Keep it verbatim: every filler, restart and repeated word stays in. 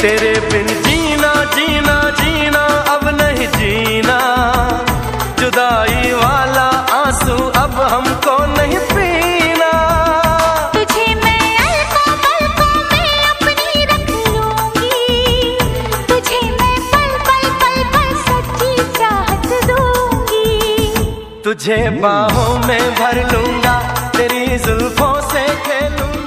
तेरे बिन जीना जीना जीना अब नहीं जीना, जुदाई वाला आंसू अब हमको नहीं पीना। तुझे मैं अलका पलकों में अपनी रख लूंगी, तुझे मैं पल पल पल पल सच्ची चाहत दूंगी। तुझे बाहों में भर लूंगा, तेरी जुल्फों से खेलूंगा।